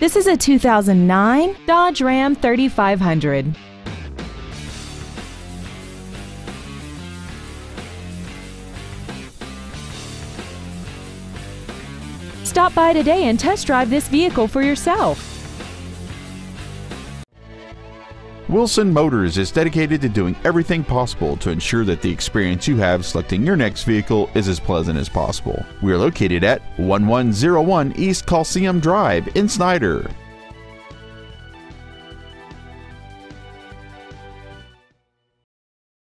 This is a 2009 Dodge Ram 3500. Stop by today and test drive this vehicle for yourself. Wilson Motors is dedicated to doing everything possible to ensure that the experience you have selecting your next vehicle is as pleasant as possible. We are located at 1101 East Coliseum Drive in Snyder.